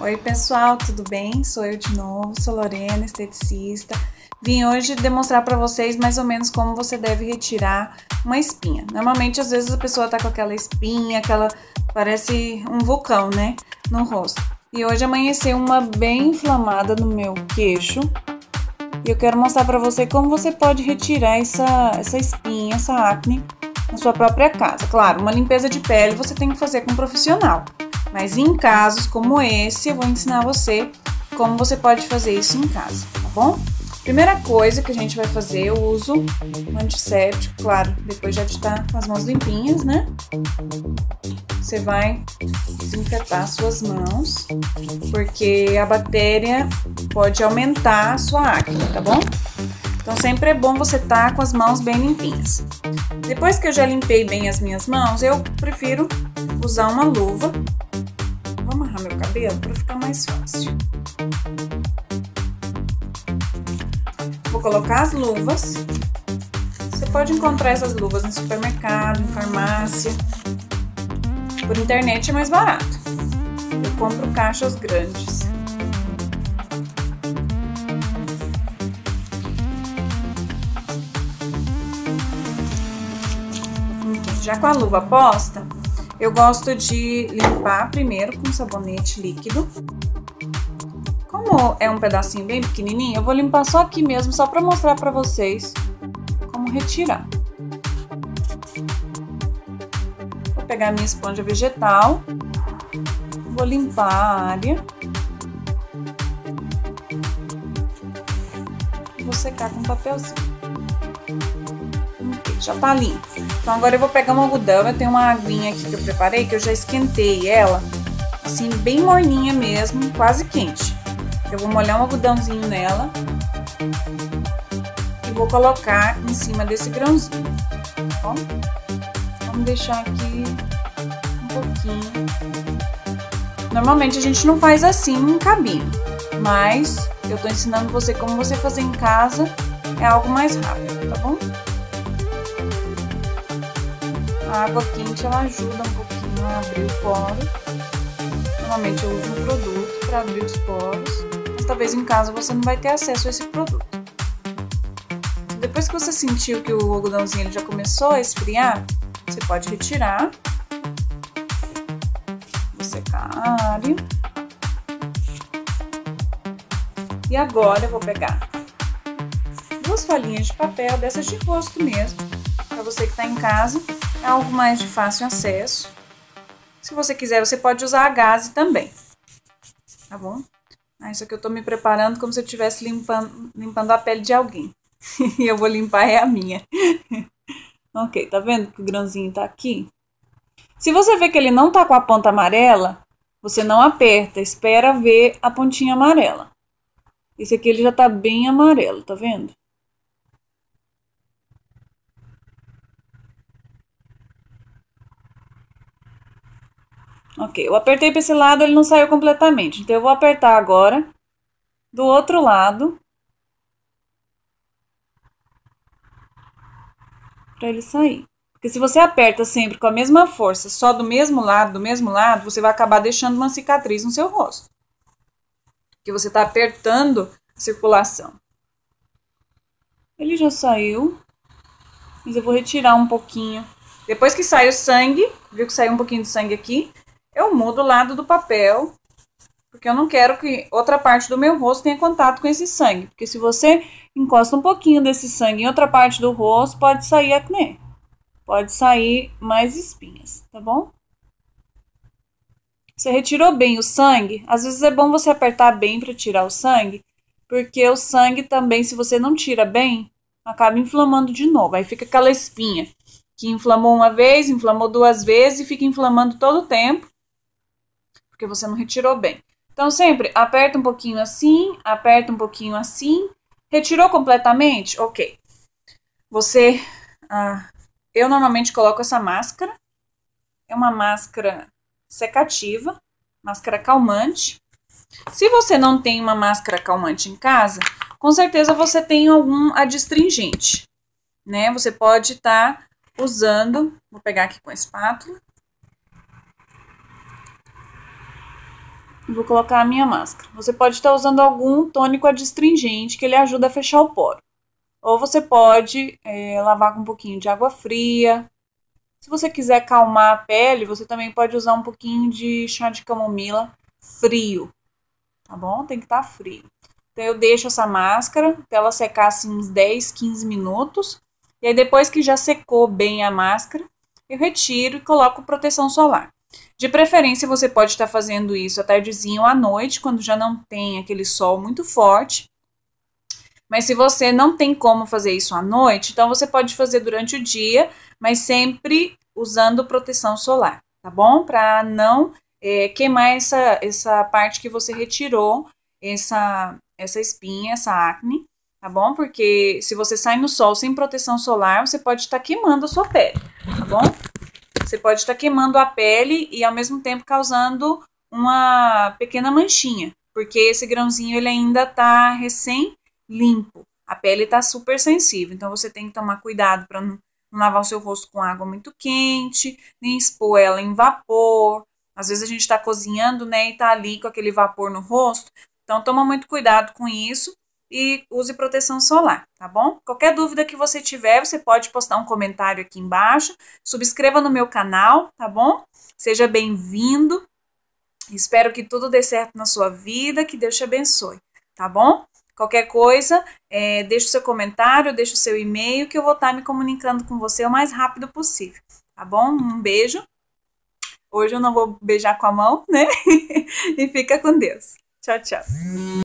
Oi pessoal, tudo bem? Sou eu de novo, sou Lorena, esteticista. Vim hoje demonstrar para vocês mais ou menos como você deve retirar uma espinha. Normalmente, às vezes, a pessoa tá com aquela espinha, parece um vulcão, né? No rosto. E hoje amanheceu uma bem inflamada no meu queixo. E eu quero mostrar para você como você pode retirar essa espinha, essa acne, na sua própria casa. Claro, uma limpeza de pele você tem que fazer com um profissional. Mas em casos como esse, eu vou ensinar você como você pode fazer isso em casa, tá bom? Primeira coisa que a gente vai fazer, eu uso um antisséptico, claro, depois já de estar com as mãos limpinhas, né? Você vai desinfetar suas mãos, porque a bactéria pode aumentar a sua acne, tá bom? Então sempre é bom você estar com as mãos bem limpinhas. Depois que eu já limpei bem as minhas mãos, eu prefiro usar uma luva. Vou amarrar meu cabelo para ficar mais fácil. Vou colocar as luvas. Você pode encontrar essas luvas no supermercado, em farmácia. Por internet é mais barato. Eu compro caixas grandes. Já com a luva posta, eu gosto de limpar primeiro com sabonete líquido. Como é um pedacinho bem pequenininho, eu vou limpar só aqui mesmo, só para mostrar para vocês como retirar. Vou pegar a minha esponja vegetal, vou limpar a área. E vou secar com papelzinho. Já tá limpo. Então agora eu vou pegar um algodão, eu tenho uma aguinha aqui que eu preparei, que eu já esquentei ela, assim bem morninha mesmo, quase quente. Eu vou molhar um algodãozinho nela e vou colocar em cima desse grãozinho, tá bom? Vamos deixar aqui um pouquinho. Normalmente a gente não faz assim em cabine, mas eu tô ensinando você como você fazer em casa, é algo mais rápido, tá bom? A água quente, ela ajuda um pouquinho a abrir o poro. Normalmente eu uso um produto para abrir os poros, mas talvez em casa você não vai ter acesso a esse produto. Depois que você sentiu que o algodãozinho ele já começou a esfriar, você pode retirar. Vou secar a área. E agora eu vou pegar 2 folhinhas de papel, dessas de rosto mesmo, para você que está em casa. É algo mais de fácil acesso. Se você quiser, você pode usar a gaze também, tá bom? Isso aqui eu tô me preparando como se eu estivesse limpando a pele de alguém. E eu vou limpar a minha. Ok, tá vendo que o grãozinho tá aqui? Se você vê que ele não tá com a ponta amarela, você não aperta, espera ver a pontinha amarela. Esse aqui ele já tá bem amarelo, tá vendo? Ok, eu apertei para esse lado, ele não saiu completamente. Então, eu vou apertar agora do outro lado para ele sair. Porque se você aperta sempre com a mesma força, só do mesmo lado, você vai acabar deixando uma cicatriz no seu rosto. Porque você está apertando a circulação. Ele já saiu, mas eu vou retirar um pouquinho. Depois que sai o sangue, viu que saiu um pouquinho de sangue aqui, eu mudo o lado do papel, porque eu não quero que outra parte do meu rosto tenha contato com esse sangue. Porque se você encosta um pouquinho desse sangue em outra parte do rosto, pode sair acné. Pode sair mais espinhas, tá bom? Você retirou bem o sangue, às vezes é bom você apertar bem para tirar o sangue, porque o sangue também, se você não tira bem, acaba inflamando de novo. Aí fica aquela espinha que inflamou uma vez, inflamou 2 vezes e fica inflamando todo o tempo, porque você não retirou bem. Então, sempre aperta um pouquinho assim, aperta um pouquinho assim. Retirou completamente? Ok. Eu normalmente coloco essa máscara. É uma máscara secativa, máscara calmante. Se você não tem uma máscara calmante em casa, com certeza você tem algum adstringente, né? Você pode estar usando, vou pegar aqui com a espátula. e vou colocar a minha máscara. Você pode estar usando algum tônico adstringente que ele ajuda a fechar o poro. Ou você pode lavar com um pouquinho de água fria. Se você quiser acalmar a pele, você também pode usar um pouquinho de chá de camomila frio, tá bom? Tem que estar frio. Então eu deixo essa máscara até ela secar assim uns 10, 15 minutos. E aí depois que já secou bem a máscara, eu retiro e coloco proteção solar. De preferência você pode estar fazendo isso à tardezinha ou à noite, quando já não tem aquele sol muito forte. Mas se você não tem como fazer isso à noite, então você pode fazer durante o dia, mas sempre usando proteção solar, tá bom? Para não queimar essa parte que você retirou, essa espinha, essa acne, tá bom? Porque se você sai no sol sem proteção solar, você pode estar queimando a sua pele, tá bom? Você pode estar queimando a pele e ao mesmo tempo causando uma pequena manchinha, porque esse grãozinho ele ainda tá recém limpo. A pele tá super sensível, então você tem que tomar cuidado para não lavar o seu rosto com água muito quente, nem expor ela em vapor. Às vezes a gente tá cozinhando, né, e tá ali com aquele vapor no rosto. Então toma muito cuidado com isso e use proteção solar, tá bom? Qualquer dúvida que você tiver, você pode postar um comentário aqui embaixo. Subscreva no meu canal, tá bom? Seja bem-vindo. Espero que tudo dê certo na sua vida, que Deus te abençoe, tá bom? Qualquer coisa, deixa o seu comentário, deixa o seu e-mail, que eu vou estar me comunicando com você o mais rápido possível, tá bom? Um beijo. Hoje eu não vou beijar com a mão, né? E fica com Deus. Tchau, tchau.